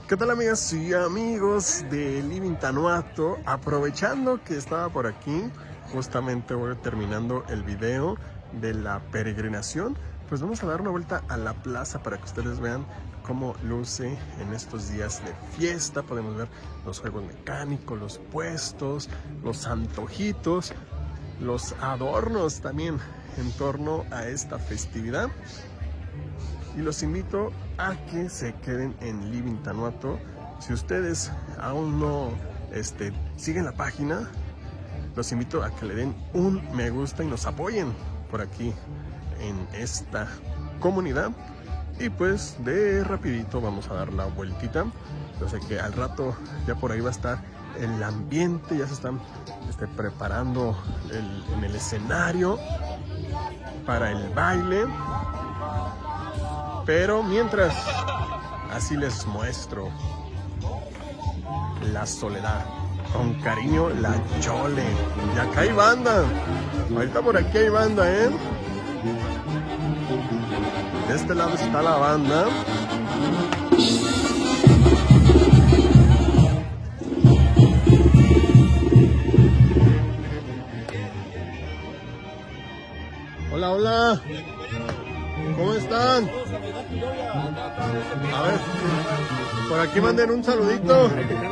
¿Qué tal, amigas y amigos de Living Tanuato? Aprovechando que estaba por aquí, justamente voy terminando el video de la peregrinación, pues vamos a dar una vuelta a la plaza para que ustedes vean cómo luce en estos días de fiesta. Podemos ver los juegos mecánicos, los puestos, los antojitos, los adornos también en torno a esta festividad. Y los invito a que se queden en Living Tanuato. Si ustedes aún no siguen la página, los invito a que le den un me gusta y nos apoyen por aquí en esta comunidad. Y pues de rapidito vamos a dar la vueltita. Yo sé que al rato ya por ahí va a estar el ambiente, ya se están preparando en el escenario para el baile. Pero mientras, así les muestro la Soledad, con cariño La Chole. Y acá hay banda, ahorita por aquí hay banda, ¿eh? De este lado está la banda. Hola, hola. ¿Cómo están? A ver, por aquí manden un saludito.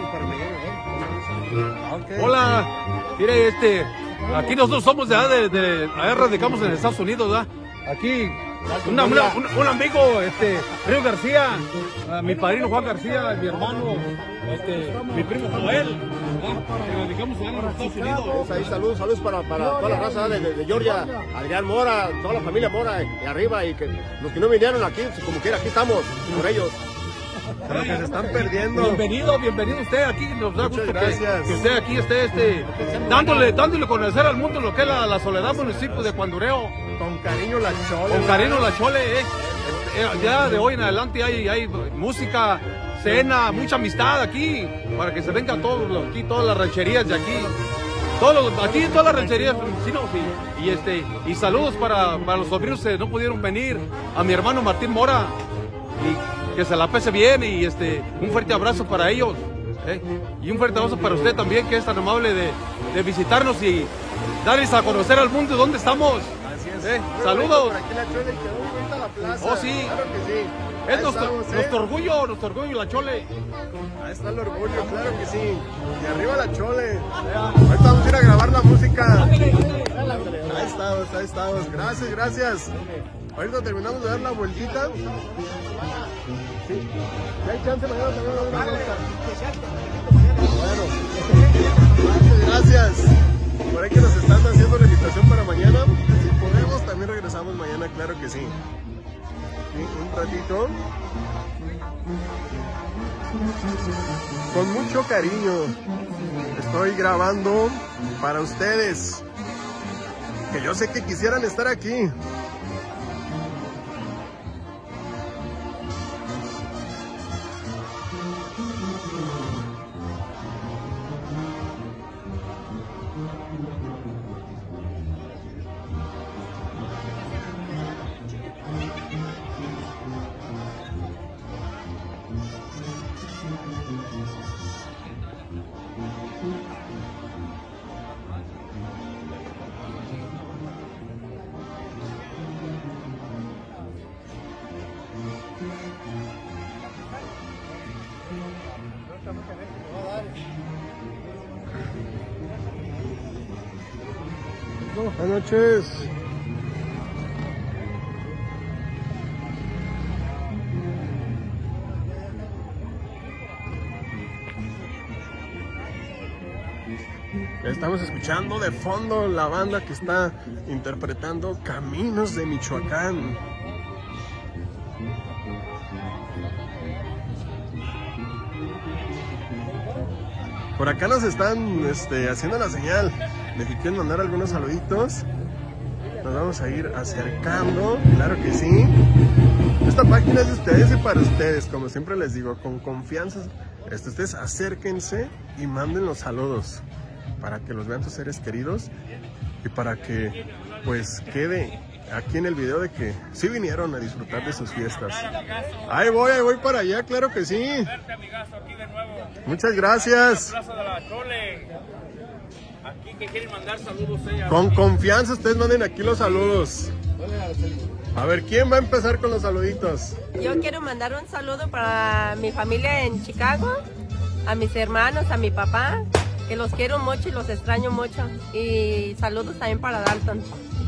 Hola, mire, aquí nosotros somos de allá radicamos en Estados Unidos, ¿verdad? Aquí un amigo, Río García, mi padrino Juan García, mi hermano, mi primo Joel, que radicamos allá en Estados Unidos. Ahí saludos para toda la raza de Georgia, Adrián Mora, toda la familia Mora y arriba, y que los que no vinieron aquí, como quiera, aquí estamos por ellos. Pero que se están perdiendo. Bienvenido usted aquí, nos da gusto que usted aquí esté dándole a conocer al mundo lo que es la Soledad, municipio de Cuandureo. Con cariño La Chole. Con cariño La Chole, ya de hoy en adelante hay música, cena, mucha amistad aquí, para que se vengan todas las rancherías de aquí. Aquí todas las rancherías, y saludos para los sobrinos que no pudieron venir, a mi hermano Martín Mora, y que se la pese bien, y un fuerte abrazo para ellos, y un fuerte abrazo para usted también, que es tan amable de visitarnos y darles a conocer al mundo dónde estamos. Así es. Saludos. Por aquí La Chole quedó muy bonita la plaza. Oh, sí. Claro que sí. Es nuestro orgullo, La Chole. Ahí está el orgullo, claro que sí. Y arriba La Chole. Ahorita vamos a ir a grabar la música. Ahí estamos. Gracias. Ahorita terminamos de dar la vueltita. Sí. Si hay chance, mañana también vamos a dar una vuelta. Bueno. Gracias. Por ahí que nos están haciendo la invitación para mañana. Si podemos, también regresamos mañana, claro que sí. Un ratito. Con mucho cariño estoy grabando para ustedes, que yo sé que quisieran estar aquí. Buenas noches. Estamos escuchando de fondo la banda que está interpretando Caminos de Michoacán. Por acá nos están haciendo la señal de que quieren mandar algunos saluditos. Nos vamos a ir acercando, claro que sí. Esta página es de ustedes y para ustedes, como siempre les digo, con confianza. Ustedes acérquense y manden los saludos para que los vean sus seres queridos y para que pues quede aquí en el video de que sí vinieron a disfrutar de sus fiestas. Ahí voy para allá, claro que sí. Muchas gracias. Aquí que quieren mandar saludos ella. Con confianza ustedes manden aquí los saludos. A ver, ¿quién va a empezar con los saluditos? Yo quiero mandar un saludo para mi familia en Chicago, a mis hermanos, a mi papá, que los quiero mucho y los extraño mucho. Y saludos también para Dalton.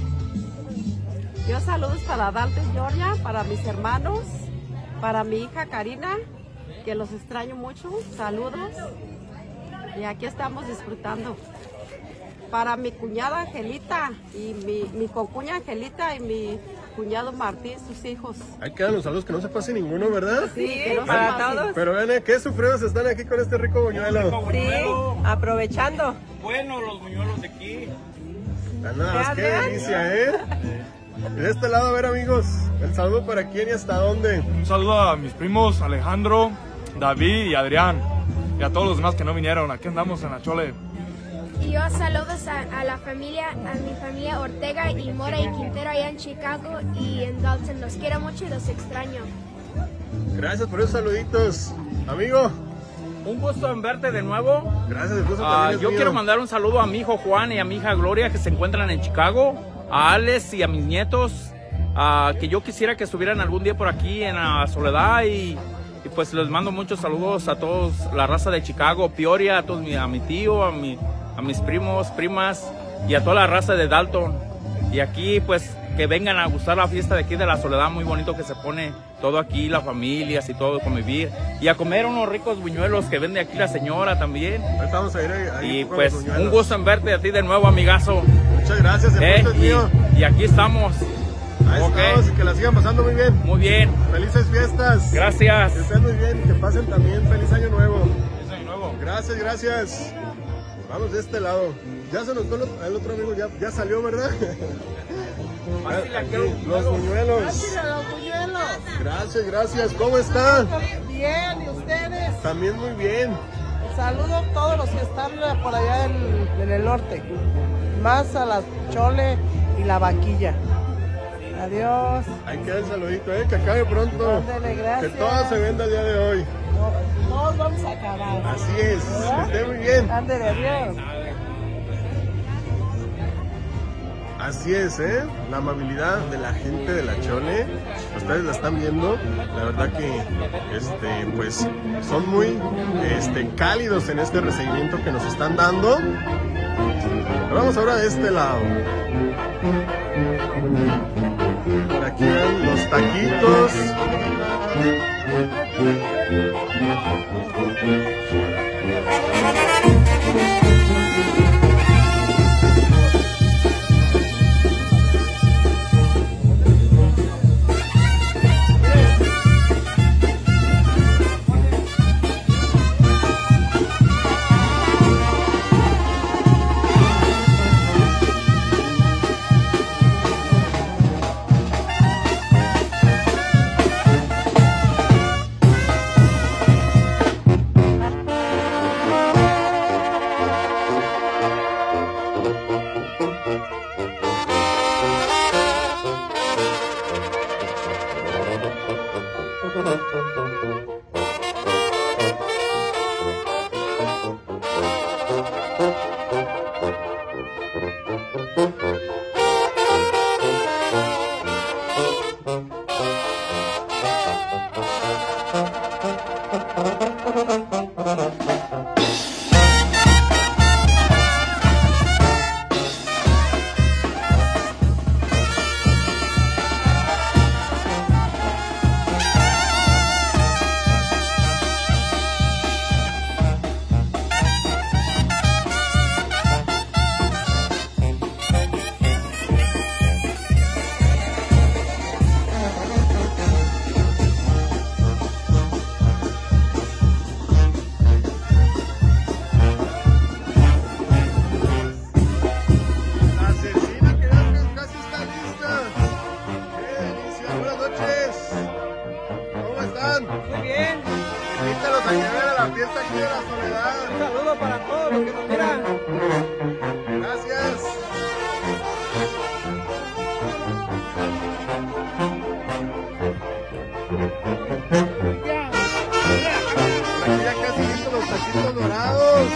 Yo saludos para Dalton, Georgia, para mis hermanos, para mi hija Karina, que los extraño mucho. Saludos. Y aquí estamos disfrutando. Para mi cuñada Angelita y mi concuña Angelita y mi cuñado Martín, sus hijos. Ahí quedan los saludos, que no se pase ninguno, ¿verdad? Sí, para todos. Pero vean, qué sufridos están aquí con este rico buñuelo. Sí, aprovechando. Bueno, los buñuelos de aquí. Nada más, qué delicia, ¿eh? De este lado, a ver, amigos, el saludo para quién y hasta dónde. Un saludo a mis primos Alejandro, David y Adrián. Y a todos los demás que no vinieron. Aquí andamos en la Chole. Y yo saludos a la familia, a mi familia Ortega y Mora y Quintero allá en Chicago y en Dalton. Los quiero mucho y los extraño. Gracias por esos saluditos. Amigo. Un gusto en verte de nuevo. Gracias, el gusto también es yo mío. quiero mandar un saludo a mi hijo Juan y a mi hija Gloria que se encuentran en Chicago, a Alex y a mis nietos, que yo quisiera que estuvieran algún día por aquí en la Soledad y pues les mando muchos saludos a todos, la raza de Chicago, Peoria, a mi tío, a mis primos, primas y a toda la raza de Dalton. Y aquí pues que vengan a gustar la fiesta de aquí de la Soledad, muy bonito que se pone todo aquí, las familias y todo, convivir. Y a comer unos ricos buñuelos que vende aquí la señora también. Ahorita vamos a ir ahí Y con pues los buñuelos. un gusto en verte a ti de nuevo, amigazo. Muchas gracias, el gusto es mío. Y aquí estamos. Ahí estamos y que la sigan pasando muy bien. Muy bien. Felices fiestas. Gracias. Que estén muy bien, que pasen también feliz año nuevo. Feliz año nuevo. Gracias, gracias. Vamos de este lado. Ya se nos fue el otro amigo, ya salió, ¿verdad? Aquí, los buñuelos. Gracias, gracias. ¿Cómo está? Bien, ¿y ustedes? También muy bien. Saludo a todos los que están por allá en el norte. Más a la Chole y la Vaquilla. Adiós. Ahí queda el saludito, que acabe pronto. Ándale, gracias. Que todo se venda el día de hoy. Todos vamos a acabar. Así es. Que esté muy bien. Ándale, adiós. Así es, la amabilidad de la gente de la Chole, ustedes la están viendo, la verdad que pues son muy cálidos en este recibimiento que nos están dando. Pero vamos ahora de este lado. Por aquí van los taquitos. Gracias. Ya casi listos los taquitos dorados.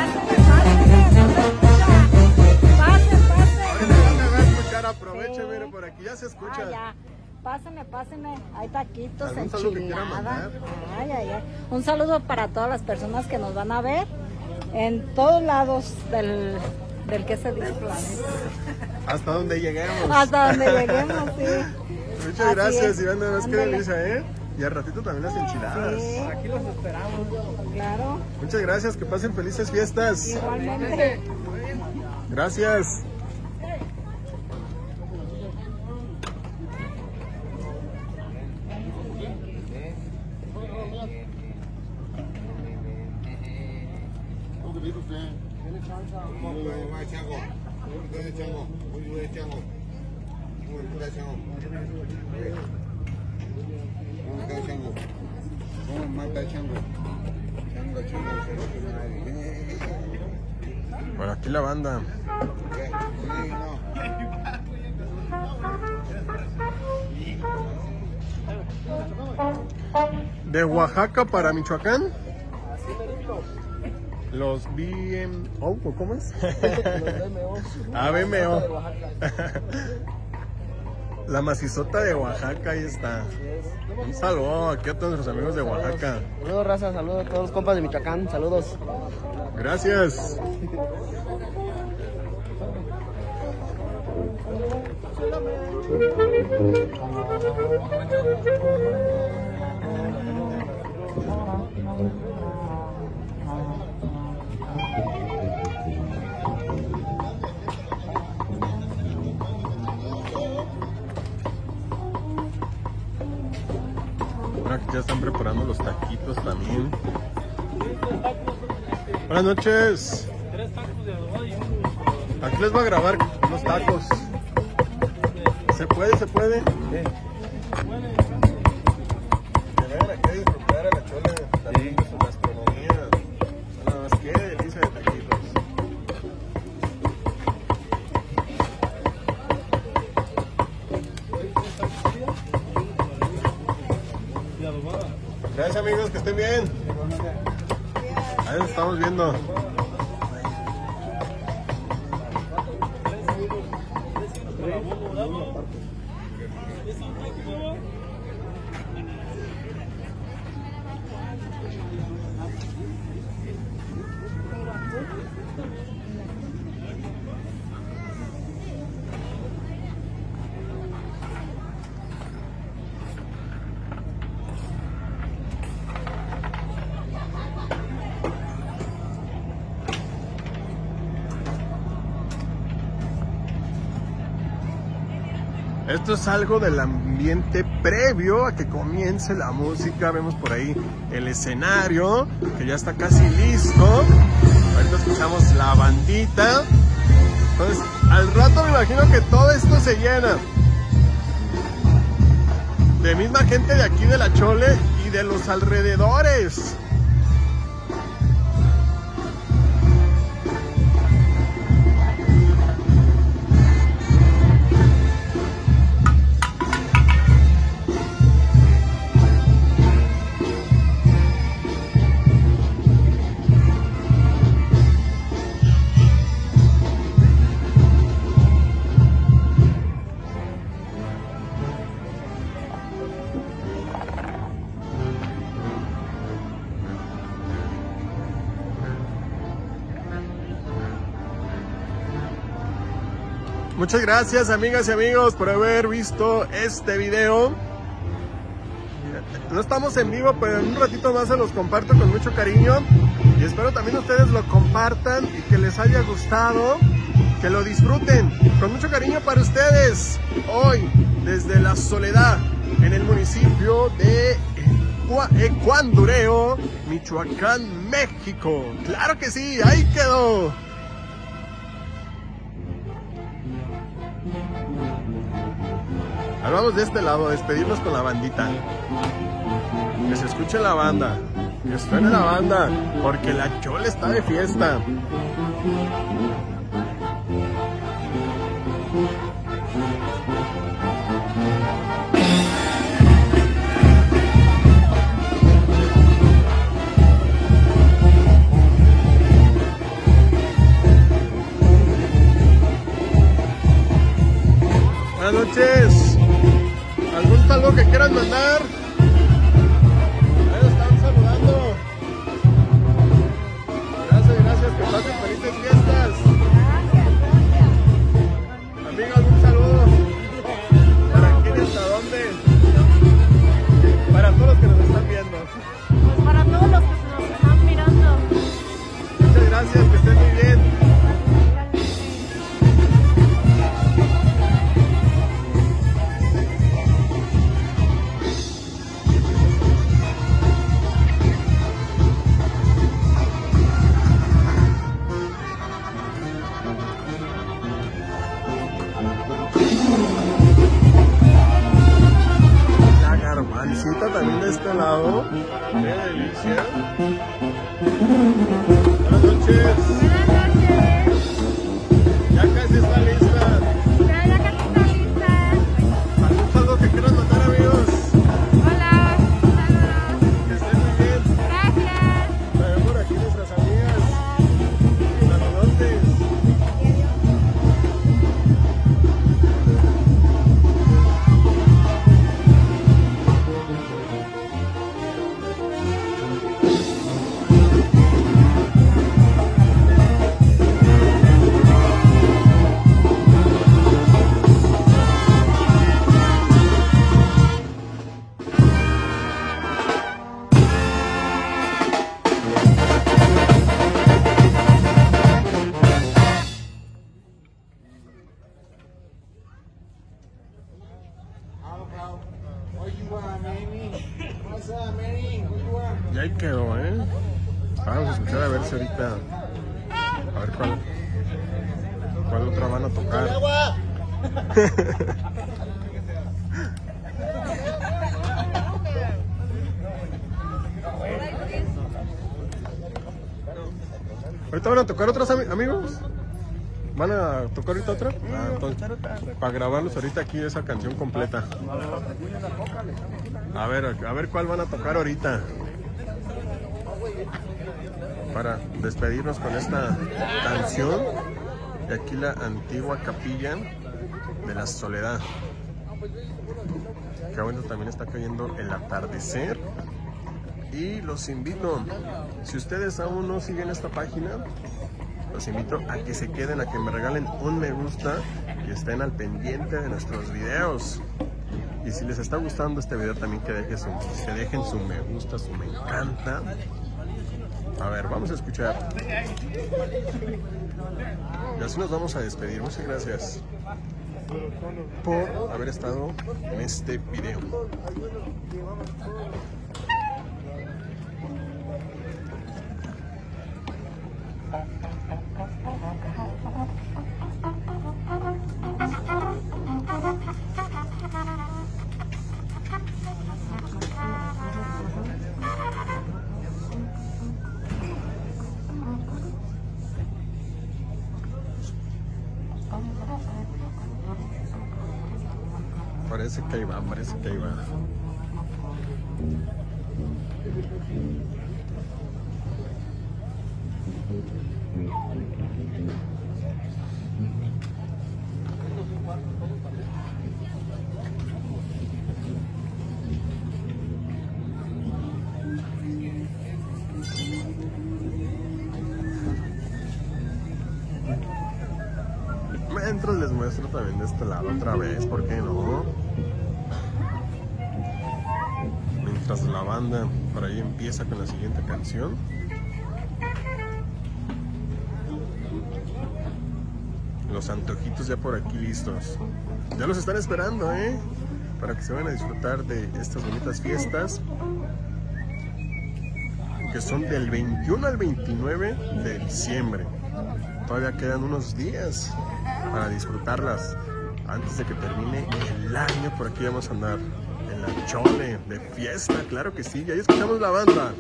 Aproveche, mire, por aquí ya se escucha. Ya. Páseme, hay taquitos, ¿Algún saludo que quiera enchilada. mandar? Un saludo para todas las personas que nos van a ver en todos lados del que se dice planeta. Hasta donde lleguemos. Hasta donde lleguemos, sí. Muchas Así gracias, es. Iván, nada más que Ándale. delicia, ¿eh? Y al ratito también las enchiladas. Sí. Aquí los esperamos. Claro, Muchas gracias, que pasen felices fiestas. igualmente. Gracias. Por aquí la banda. De Oaxaca para Michoacán. Los BMO, ¿cómo es? BMO. La macizota de Oaxaca, ahí está. Un saludo aquí a todos nuestros amigos de Oaxaca. Saludos, raza, saludos a todos los compas de Michoacán, saludos. Gracias. Bueno, aquí ya están preparando los taquitos también. Buenas noches. Aquí les voy a grabar unos tacos. ¿Se puede? ¿Se puede? Que vengan aquí a disfrutar a la Chole también de su gastronomía. Nada más que delicia de taquitos. Gracias, amigos, que estén bien. Ahí nos estamos viendo. Esto es algo del ambiente previo a que comience la música. Vemos por ahí el escenario, que ya está casi listo. Ahorita escuchamos la bandita. Entonces, al rato me imagino que todo esto se llena de misma gente de aquí de La Chole y de los alrededores. Muchas gracias, amigas y amigos, por haber visto este video. No estamos en vivo, pero en un ratito más se los comparto con mucho cariño. Y espero también ustedes lo compartan y que les haya gustado, que lo disfruten. Con mucho cariño para ustedes, hoy desde La Soledad, en el municipio de Ecuandureo, Michoacán, México. ¡Claro que sí! ¡Ahí quedó! Ahora vamos de este lado a despedirnos con la bandita. Que se escuche la banda, que suene la banda, porque La Chole está de fiesta. quieran mandar. Ahí nos están saludando. Gracias, que pasen felices fiestas. Amigas, un saludo. ¿Para quién y hasta dónde? Para todos los que nos están viendo. Pues para todos los que nos están mirando. Muchas gracias, que estén muy bien. También de este lado, qué delicia. Buenas noches. Buenas noches. Ya casi está lista. Ya casi está lista. ¿Algún saludo que quieran mandar, amigos? Hola, saludos. Que estén muy bien. Gracias. También por aquí nuestras amigas. Saludotes. Ya ahí quedó, Vamos a escuchar a ver si ahorita. A ver cuál otra van a tocar. ¿Ahorita van a tocar otros amigos? ¿Van a tocar ahorita otra? Entonces, para grabarlos ahorita aquí esa canción completa. A ver cuál van a tocar ahorita. Para despedirnos con esta canción de aquí, la antigua capilla de la Soledad. Que bueno, también está cayendo el atardecer. Y los invito, si ustedes aún no siguen esta página, los invito a que se queden, a que me regalen un me gusta y estén al pendiente de nuestros videos. Y si les está gustando este video, también que dejen su me gusta, su me encanta. A ver, vamos a escuchar. Y así nos vamos a despedir. Muchas gracias por haber estado en este video. Parece que ahí va, parece que ahí va. Mientras les muestro también de este lado otra vez, ¿por qué no? Mientras la banda por ahí empieza con la siguiente canción. Los antojitos ya por aquí listos. Ya los están esperando, para que se vayan a disfrutar de estas bonitas fiestas, que son del 21 al 29 de diciembre. Todavía quedan unos días para disfrutarlas antes de que termine el año. Por aquí vamos a andar en la chole de fiesta, claro que sí. Y ahí escuchamos la banda.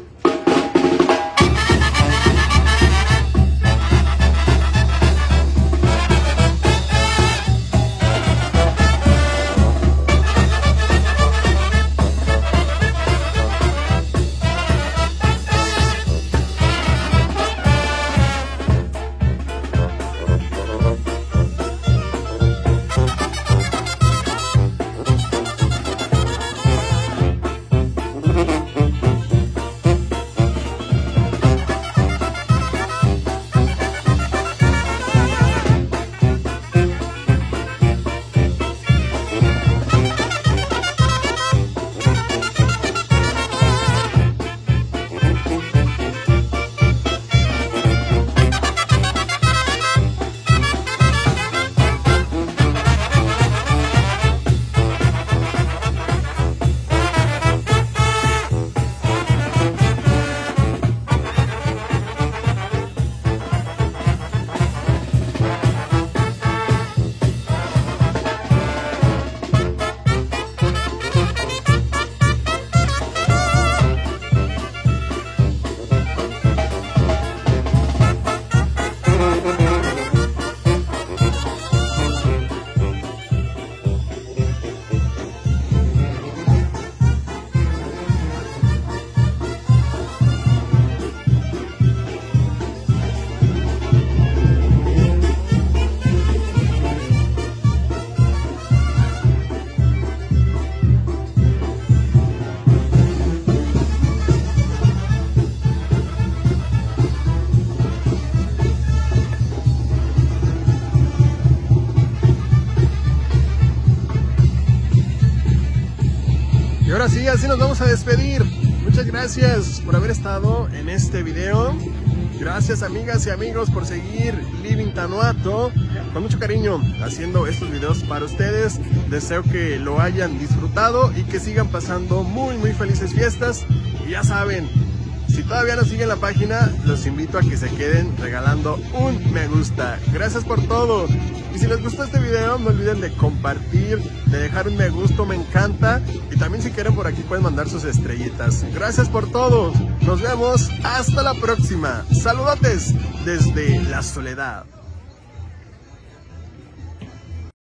ahora sí, así nos vamos a despedir. Muchas gracias por haber estado en este video. Gracias amigas y amigos por seguir Living Tanuato. Con mucho cariño haciendo estos videos para ustedes. Deseo que lo hayan disfrutado y que sigan pasando muy felices fiestas. Y ya saben, si todavía no siguen la página, los invito a que se queden regalando un me gusta. Gracias por todo. Y si les gustó este video, no olviden de compartir, de dejar un me gusta, me encanta. Y también si quieren por aquí pueden mandar sus estrellitas. Gracias por todo. Nos vemos hasta la próxima. Saludotes desde la soledad.